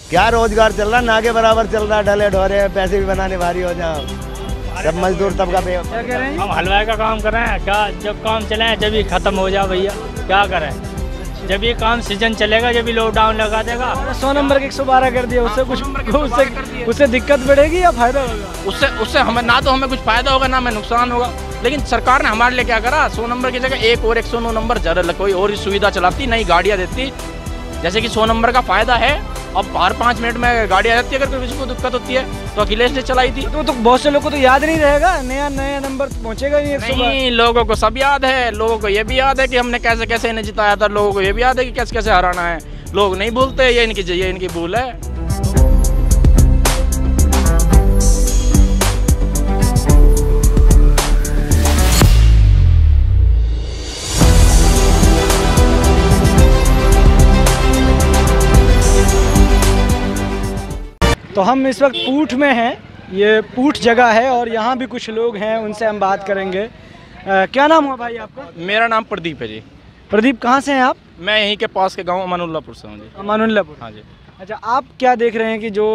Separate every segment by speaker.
Speaker 1: क्या रोजगार चल रहा, ना के बराबर चल रहा, ढले ढोरे पैसे भी बनाने भारी हो जाओ, सब मजदूर तबका पे।
Speaker 2: क्या कह रहे हैं?
Speaker 3: हम हलवाई का काम कर रहे हैं, क्या जब काम चले जब ही खत्म हो जाए भैया, क्या करें, जब ये काम सीजन चलेगा जब भी लॉकडाउन लगा देगा।
Speaker 2: 100 नंबर के 112 कर दिया, उससे कुछ उससे दिक्कत बढ़ेगी या फायदा होगा?
Speaker 4: उससे हमें ना तो हमें कुछ फायदा होगा ना हमें नुकसान होगा। लेकिन सरकार ने हमारे लिए क्या करा, 100 नंबर की जगह एक और 109 नंबर जरा कोई और सुविधा चलाती, नई गाड़ियाँ देती। जैसे कि 100 नंबर का फायदा है, अब हर 5 मिनट में गाड़ी आ जाती है, अगर किसी को दिक्कत होती है तो अखिलेश ने चलाई थी।
Speaker 2: तो बहुत से लोगों को तो याद नहीं रहेगा, नया नंबर पहुंचेगा नहीं 112।
Speaker 4: नहीं, लोगों को सब याद है, लोगों को ये भी याद है कि हमने कैसे कैसे इन्हें जिताया था, लोगों को ये भी याद है कि कैसे कैसे हराना है। लोग नहीं भूलते, ये इनकी भूल है।
Speaker 2: तो हम इस वक्त पूठ में हैं, ये पूठ जगह है और यहाँ भी कुछ लोग हैं, उनसे हम बात करेंगे। क्या नाम हुआ भाई आपका?
Speaker 4: मेरा नाम प्रदीप है जी।
Speaker 2: प्रदीप, कहाँ से हैं आप?
Speaker 4: मैं यहीं के पास के गांव अमानुल्लापुर से हूँ जी।
Speaker 2: अमानुल्लापुर,
Speaker 4: हाँ जी।
Speaker 2: अच्छा, आप क्या देख रहे हैं कि जो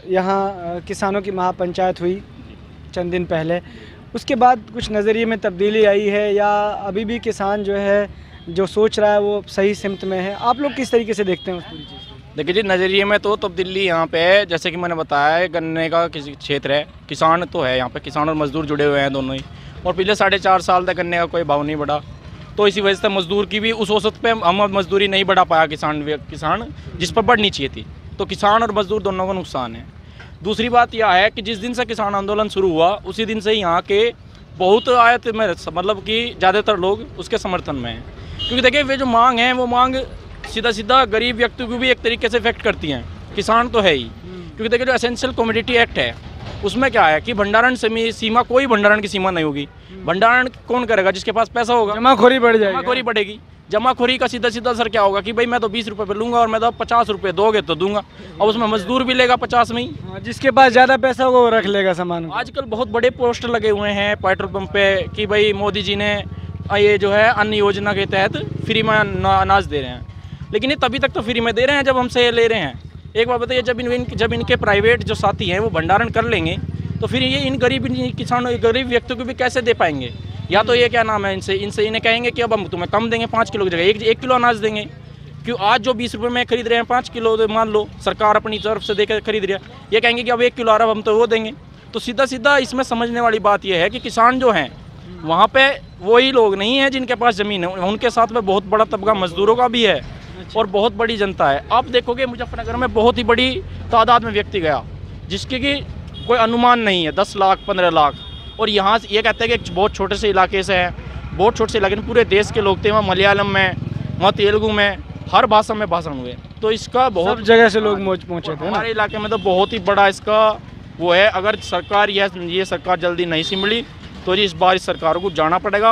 Speaker 2: यहाँ किसानों की महापंचायत हुई चंद दिन पहले, उसके बाद कुछ नज़रिए में तब्दीली आई है या अभी भी किसान जो है जो सोच रहा है वो सही सिमत में है? आप लोग किस तरीके से देखते हैं उस पूरी चीज़ को?
Speaker 4: देखिए जी, नज़रिए में तो तब्दीली यहाँ पे है, जैसे कि मैंने बताया है, गन्ने का किसी क्षेत्र है, किसान तो है यहाँ पे, किसान और मजदूर जुड़े हुए हैं दोनों ही। और पिछले 4.5 साल तक गन्ने का कोई भाव नहीं बढ़ा, तो इसी वजह से मजदूर की भी उस औसत पे हम मजदूरी नहीं बढ़ा पाया किसान जिस पर बढ़नी चाहिए थी, तो किसान और मजदूर दोनों को नुकसान है। दूसरी बात यह है कि जिस दिन से किसान आंदोलन शुरू हुआ उसी दिन से यहाँ के बहुत आयत में मतलब कि ज़्यादातर लोग उसके समर्थन में हैं, क्योंकि देखिए वे जो मांग है वो मांग सीधा गरीब व्यक्ति को भी एक तरीके से इफेक्ट करती हैं, किसान तो है ही। क्योंकि देखिए जो एसेंशियल कमोडिटी एक्ट है उसमें क्या है कि भंडारण सीमा, कोई भंडारण की सीमा नहीं होगी। भंडारण कौन करेगा? जिसके पास पैसा होगा।
Speaker 2: जमाखोरी बढ़ जाएगी,
Speaker 4: जमाखोरी बढ़ेगी। जमाखोरी का सीधा असर क्या होगा कि भाई मैं तो 20 रुपये पे लूँगा और मैं तो 50 रुपये दोगे तो दूंगा, और उसमें मजदूर भी लेगा 50 में ही।
Speaker 2: जिसके पास ज़्यादा पैसा होगा वो रख लेगा सामान।
Speaker 4: आजकल बहुत बड़े पोस्टर लगे हुए हैं पेट्रोल पंप पे कि भाई मोदी जी ने ये जो है अन्न योजना के तहत फ्री में अनाज दे रहे हैं, लेकिन ये तभी तक तो फ्री में दे रहे हैं जब हमसे ले रहे हैं। एक बात बताइए, जब इनके प्राइवेट जो साथी हैं वो भंडारण कर लेंगे तो फिर ये इन गरीब किसानों, गरीब व्यक्तियों को भी कैसे दे पाएंगे? या तो ये क्या नाम है, इनसे इन्हें कहेंगे कि अब हम तुम्हें कम देंगे, 5 किलो की जगह 1 किलो अनाज देंगे। क्यों आज जो 20 रुपये में खरीद रहे हैं 5 किलो मान लो सरकार अपनी तरफ से देकर खरीद रही है, ये कहेंगे कि अब 1 किलो आ रहा है हम तो वो देंगे। तो सीधा इसमें समझने वाली बात यह है कि किसान जो हैं वहाँ पे वही लोग नहीं हैं जिनके पास ज़मीन है, उनके साथ में बहुत बड़ा तबका मजदूरों का भी है और बहुत बड़ी जनता है। आप देखोगे मुजफ्फरनगर में बहुत ही बड़ी तादाद में व्यक्ति गया जिसके कि कोई अनुमान नहीं है, 10 लाख 15 लाख, और यहाँ ये कहते हैं कि बहुत छोटे से इलाके से हैं, बहुत छोटे से इलाके में पूरे देश के लोग थे, वहाँ मलयालम में, वहाँ तेलुगु में, हर भाषा में भाषण हुए। तो इसका बहुत
Speaker 2: जगह से लोग पहुँचे थे।
Speaker 4: हमारे इलाके में तो बहुत ही बड़ा इसका वो है। अगर सरकार ये सरकार जल्दी नहीं संभली तो जी इस बार इस सरकार को जाना पड़ेगा,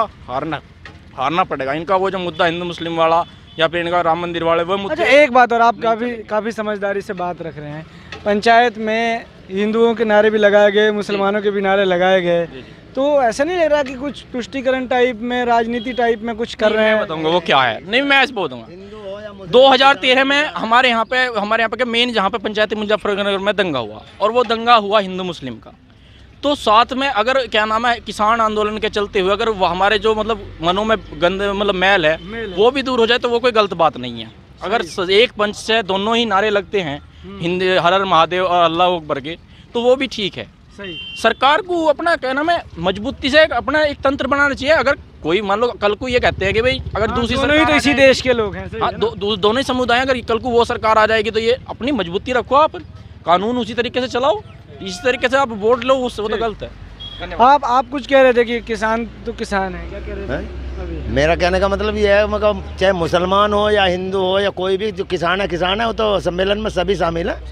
Speaker 4: हारना पड़ेगा। इनका वो जो मुद्दा हिंदू मुस्लिम वाला या फिर इनका राम मंदिर वाले वो मुद्दे।
Speaker 2: अच्छा, एक बात और, आप काफ़ी समझदारी से बात रख रहे हैं। पंचायत में हिंदुओं के नारे भी लगाए गए, मुसलमानों के भी नारे लगाए गए, तो ऐसा नहीं लग रहा कि कुछ तुष्टीकरण टाइप में, राजनीति टाइप में कुछ कर रहे हैं?
Speaker 4: बताऊंगा वो क्या है। नहीं, मैं ऐसे बोलूँगा 2013 में हमारे यहाँ पे मेन जहाँ पे पंचायती मुजफ्फरनगर में दंगा हुआ, और वो दंगा हुआ हिंदू मुस्लिम का। तो साथ में अगर क्या नाम है किसान आंदोलन के चलते हुए अगर वो हमारे जो मतलब मनों में गंदे मतलब मैल है वो भी दूर हो जाए तो वो कोई गलत बात नहीं है। अगर एक पंच से दोनों ही नारे लगते हैं हिंदी हर हर महादेव और अल्लाह अकबर के, तो वो भी ठीक है।
Speaker 2: सही।
Speaker 4: सरकार को अपना क्या नाम है मजबूती से अपना एक तंत्र बनाना चाहिए। अगर कोई मान लो कल को ये कहते हैं कि भाई अगर दूसरी
Speaker 2: सरकार, तो इसी देश के लोग हैं,
Speaker 4: दोनों ही समुदाय, अगर कल को वो सरकार आ जाएगी तो ये अपनी मजबूती रखो, आप कानून उसी तरीके से चलाओ, इस तरीके से आप वोट लो, उससे वो तो गलत है।
Speaker 2: आप कुछ कह रहे थे कि किसान तो किसान है, क्या कह रहे थे?
Speaker 1: मेरा कहने का मतलब ये है, मतलब चाहे मुसलमान हो या हिंदू हो या कोई भी, जो किसान है वो तो सम्मेलन में सभी शामिल है।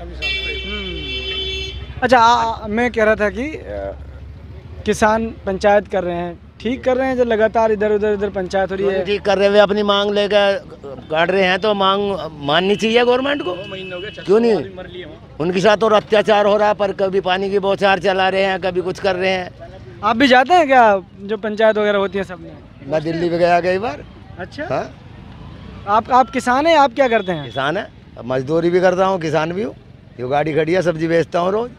Speaker 2: अच्छा, मैं कह रहा था कि किसान पंचायत कर रहे हैं, ठीक कर रहे हैं, जो लगातार इधर उधर पंचायत हो रही है,
Speaker 1: ठीक कर रहे हुए अपनी मांग लेकर काट रहे हैं, तो मांग माननी चाहिए गवर्नमेंट को, क्यों नहीं? उनके साथ और अत्याचार हो रहा है, पर कभी पानी की बौछार चला रहे हैं, कभी कुछ कर रहे हैं।
Speaker 2: आप भी जाते हैं क्या जो पंचायत वगैरह होती है सब में?
Speaker 1: मैं दिल्ली में गया कई बार।
Speaker 2: अच्छा,
Speaker 1: हाँ।
Speaker 2: आप किसान हैं? आप क्या करते हैं?
Speaker 1: किसान है, मजदूरी भी करता हूँ, किसान भी हूँ। ये गाड़ी खड़ी है, सब्जी बेचता हूँ रोज।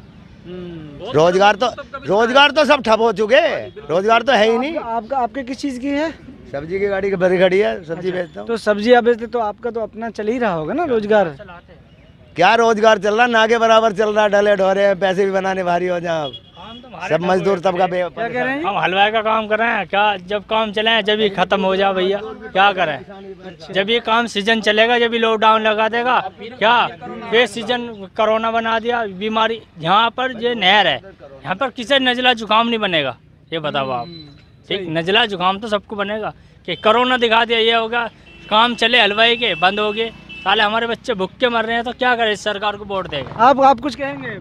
Speaker 1: रोजगार तो सब ठप हो चुके, रोजगार तो है ही नहीं।
Speaker 2: आपका आपके किस चीज़ की है?
Speaker 1: सब्जी की गाड़ी भरी खड़ी है, सब्जी बेचता हूँ।
Speaker 2: तो सब्जी आप बेचते तो आपका तो अपना चल ही रहा होगा ना रोजगार?
Speaker 1: क्या रोजगार चल रहा, ना के बराबर चल रहा, डले ढोरे, पैसे भी बनाने भारी हो जाए। सब मजदूर तबका
Speaker 2: क्या कह रहे हैं?
Speaker 3: हम हलवाई का काम कर रहे हैं, क्या जब काम चले जब ही खत्म हो जाए भैया, क्या करें? जब ये काम सीजन चलेगा, जब ही लॉकडाउन लगा देगा, क्या ये सीजन कोरोना बना दिया, बीमारी। यहाँ पर ये नहर है, यहाँ पर किसी नजला जुकाम नहीं बनेगा, ये बताओ आप। ठीक, नजला जुकाम तो सबको बनेगा, कि कोरोना दिखा दिया ये होगा, काम चले हलवाई के बंद हो गए, साले हमारे बच्चे भूखे मर रहे हैं, तो क्या करें? इस सरकार को वोट देगा।
Speaker 2: आप कुछ कहेंगे?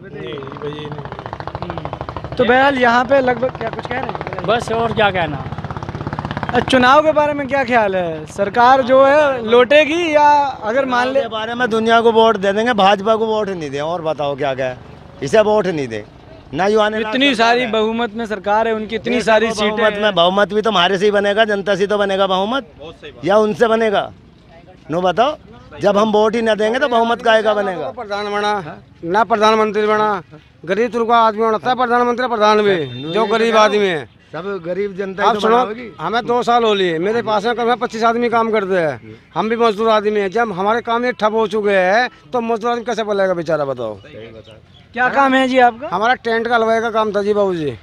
Speaker 2: तो बहरहाल यहाँ पे लगभग क्या कुछ कह रहे हैं?
Speaker 3: बस और क्या कहना।
Speaker 2: चुनाव के बारे में क्या ख्याल है? सरकार जो है लौटेगी या अगर मान ले?
Speaker 1: के बारे में दुनिया को वोट दे देंगे, भाजपा को वोट नहीं दे। और बताओ क्या क्या है, इसे वोट नहीं दे ना। युवा ने
Speaker 2: इतनी सारी बहुमत में सरकार है उनकी, इतनी सारी सीटें
Speaker 1: में, बहुमत भी तो हमारे से ही बनेगा, जनता से तो बनेगा बहुमत, या उनसे बनेगा? नो बताओ, जब हम वोट ही न देंगे तो बहुमत काहेगा बनेगा?
Speaker 5: प्रधान बना ना, प्रधानमंत्री बना, गरीब तुर्का आदमी बनता है प्रधानमंत्री, प्रधान भी जो गरीब आदमी है,
Speaker 1: सब गरीब जनता।
Speaker 5: आप सुनो, हमें 2 साल हो लिए, मेरे पास में कम 25 आदमी काम करते हैं, हम भी मजदूर आदमी हैं। जब हमारे काम ये ठप हो चुके हैं तो मजदूर आदमी कैसे बोलेगा बेचारा? बताओ
Speaker 2: क्या काम है जी आपका?
Speaker 5: हमारा टेंट का हलवाई का काम था जी बाबू जी।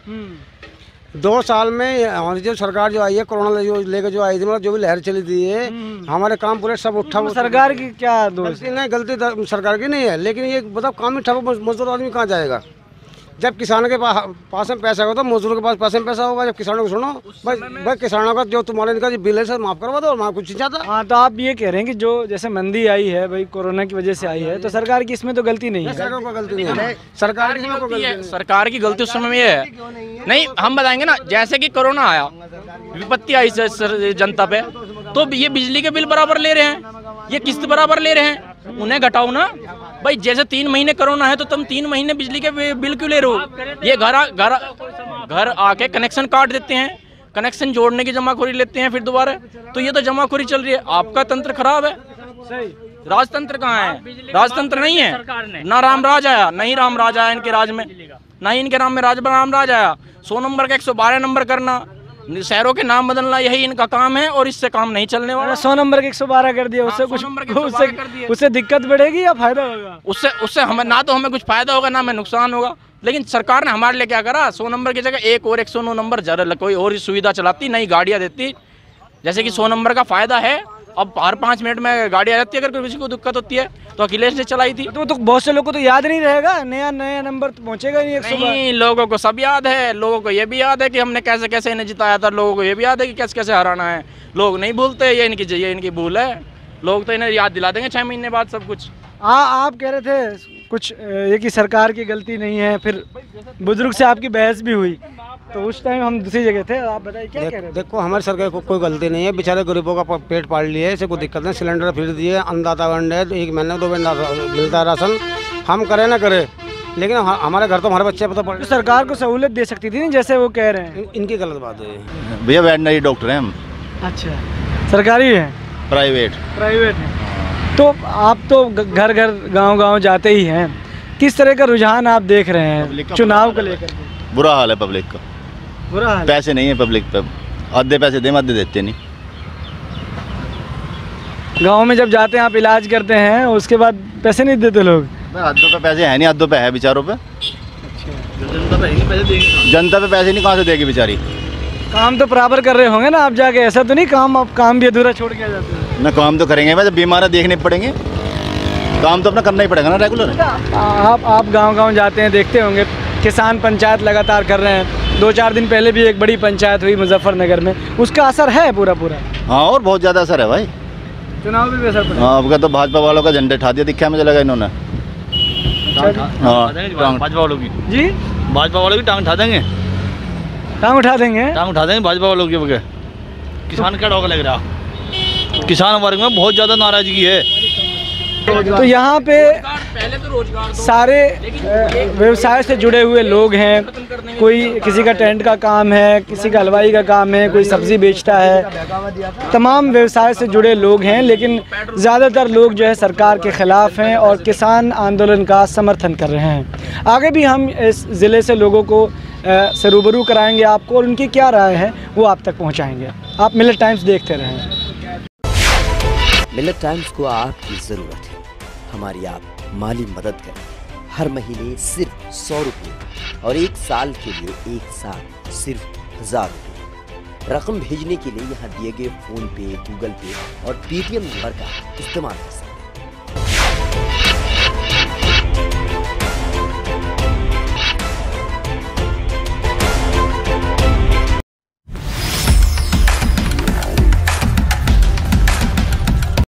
Speaker 5: 2 साल में हमारी जो सरकार जो आई है, कोरोना लेकर जो आई थी, मतलब जो भी लहर चली थी है, हमारे काम पूरे सब उठा।
Speaker 2: सरकार की क्या दोष?
Speaker 5: गलती सरकार की नहीं है, लेकिन ये बताओ काम ही ठप, मजदूर आदमी कहाँ जाएगा? जब किसानों के पास में पैसा होगा तो मजदूरों के पास पैसे में पैसा होगा। जब किसानों को सुनो भाई किसानों का जो तुम्हारे इनका बिल है सर माफ करवा दो, और मैं कुछ नहीं चाहता।
Speaker 2: हाँ, तो आप ये कह रहे हैं कि जो जैसे मंदी आई है भाई कोरोना की वजह से आई है, तो सरकार की इसमें तो गलती नहीं है?
Speaker 5: सरकार को गलती नहीं है, सरकार की गलती है।
Speaker 4: सरकार की गलती उस समय में ये है नहीं, हम बताएंगे ना, जैसे कि कोरोना आया, विपत्ति आई जनता पे, तो ये बिजली के बिल बराबर ले रहे हैं, ये किस्त बराबर ले रहे हैं, उन्हें घटाओ ना भाई। जैसे 3 महीने कोरोना है तो तुम 3 महीने बिजली के बिल क्यों ले रहे हो? ये घर आके कनेक्शन काट देते हैं, कनेक्शन जोड़ने की जमाखोरी लेते हैं फिर दोबारा, तो ये तो जमाखोरी चल रही है। आपका तंत्र खराब है, राजतंत्र कहाँ है? राजतंत्र नहीं है ना, राम राज आया नहीं, राम राज आया इनके राज में, ना ही इनके नाम में राम राज आया। 100 नंबर का 112 नंबर करना, शहरों के नाम बदलना, यही इनका काम है, और इससे काम नहीं चलने वाला।
Speaker 2: 100 नंबर के 112 कर दिया, उससे कुछ उससे दिक्कत बढ़ेगी या फायदा होगा?
Speaker 4: उससे हमें ना तो हमें कुछ फायदा होगा ना हमें नुकसान होगा। लेकिन सरकार ने हमारे लिए क्या करा? 100 नंबर की जगह एक और 109 नंबर जरा कोई और सुविधा चलाती, नई गाड़ियाँ देती। जैसे कि 100 नंबर का फायदा है, अब हर 5 मिनट में गाड़ी आ जाती है, अगर किसी को दिक्कत होती है तो अखिलेश ने चलाई थी।
Speaker 2: तो बहुत से लोगों को तो याद नहीं रहेगा, नया नंबर तो पहुंचेगा नहीं।
Speaker 4: नहीं, लोगों को सब याद है, लोगों को ये भी याद है कि हमने कैसे कैसे इन्हें जिताया था, लोगों को ये भी याद है कि कैसे कैसे हराना है। लोग नहीं भूलते, ये इनकी भूल है, लोग तो इन्हें याद दिला देंगे 6 महीने बाद सब कुछ।
Speaker 2: आप कह रहे थे कुछ ये कि सरकार की गलती नहीं है, फिर बुजुर्ग से आपकी बहस भी हुई, तो उस टाइम हम दूसरी जगह थे। आप बताइए क्या कह रहे हैं?
Speaker 5: देखो हमारी सरकार को कोई गलती नहीं है, बेचारे गरीबों का पेट पाल लिए, ऐसे कोई दिक्कत नहीं। सिलेंडर फिर दिए, अन्नदाता फंड है, 1 महीने 2 महीना मिलता है राशन, हम करें ना करें, लेकिन हमारे घर तो हमारे बच्चे पता पड़।
Speaker 2: सरकार को सहूलियत दे सकती थी नहीं, जैसे वो कह रहे हैं।
Speaker 5: इनकी गलत बात है
Speaker 6: भैया, वेटनरी डॉक्टर हैं हम।
Speaker 2: अच्छा, सरकारी है?
Speaker 6: प्राइवेट
Speaker 2: है। तो आप तो घर गांव जाते ही हैं, किस तरह का रुझान आप देख रहे हैं चुनाव को लेकर?
Speaker 6: बुरा हाल है पब्लिक का,
Speaker 2: बुरा हाल।
Speaker 6: पैसे नहीं है पब्लिक पे, आधे पैसे दे आधे देते नहीं।
Speaker 2: गांव में जब जाते हैं आप इलाज करते हैं, उसके बाद पैसे नहीं देते लोग?
Speaker 6: आधों पे पैसे है नहीं, आधों पे है बेचारों पे। जनता पे पैसे नहीं, कहाँ से देगी बेचारी?
Speaker 2: काम तो बराबर कर रहे होंगे ना आप जाके, ऐसा तो नहीं काम भी अधूरा छोड़ के आ जाते हैं?
Speaker 6: ना, काम तो करेंगे, जब बीमार देखने पड़ेंगे, काम तो अपना करना ही पड़ेगा ना रेगुलर।
Speaker 2: आप गांव जाते हैं, देखते होंगे किसान पंचायत लगातार कर रहे हैं। 2-4 दिन पहले भी एक बड़ी पंचायत हुई मुजफ्फरनगर में, उसका असर है पूरा?
Speaker 6: हाँ, और बहुत ज़्यादा असर है भाई,
Speaker 2: चुनाव में भी असर पड़ा।
Speaker 6: हाँ, आपका तो भाजपा वालों का झंडे उठा दिया, दिखा मुझे लगा इन्होंने।
Speaker 3: भाजपा वालों की
Speaker 2: जी,
Speaker 3: भाजपा वालों की टांग उठा देंगे,
Speaker 2: टांग उठा देंगे
Speaker 3: भाजपा वालों की बगैर। किसान का डॉग लग रहा, किसान वर्ग में बहुत ज़्यादा नाराजगी है।
Speaker 2: तो यहाँ पे
Speaker 4: पहले तो रोजगार
Speaker 2: सारे व्यवसाय से जुड़े हुए लोग हैं। कोई किसी का टेंट का काम है, किसी का हलवाई का काम है, कोई सब्जी बेचता है। तमाम व्यवसाय से जुड़े लोग हैं, लेकिन ज़्यादातर लोग जो है सरकार के ख़िलाफ़ हैं और किसान आंदोलन का समर्थन कर रहे हैं। आगे भी हम इस ज़िले से लोगों को से रूबरू कराएंगे आपको, और उनकी क्या राय है वो आप तक पहुँचाएँगे। आप मिलत टाइम्स देखते रहें।
Speaker 7: मिलत टाइम्स को आपकी ज़रूरत है, हमारी आप माली मदद करें। हर महीने सिर्फ 100 रुपये और 1 साल के लिए एक साथ सिर्फ 1000 रुपये। रकम भेजने के लिए यहाँ दिए गए फ़ोन पे, गूगल पे और पेटीएम नंबर का इस्तेमाल कर सकते हैं।